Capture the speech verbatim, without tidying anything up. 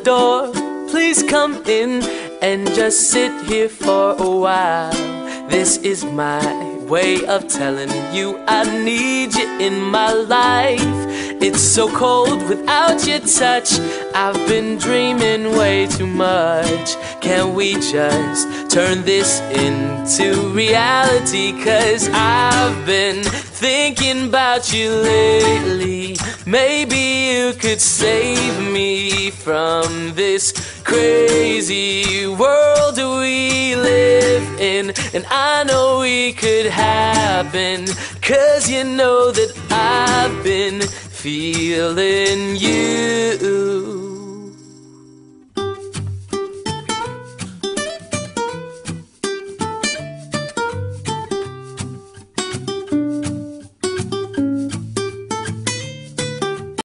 door. Please come in and just sit here for a while. This is my way of telling you I need you in my life. It's so cold without your touch. I've been dreaming way too much. Can we just turn this into reality? 'Cause I've been thinking about you lately. Maybe you could save me from this crazy world we live in. And I know we could happen, 'cause you know that I've been feeling you.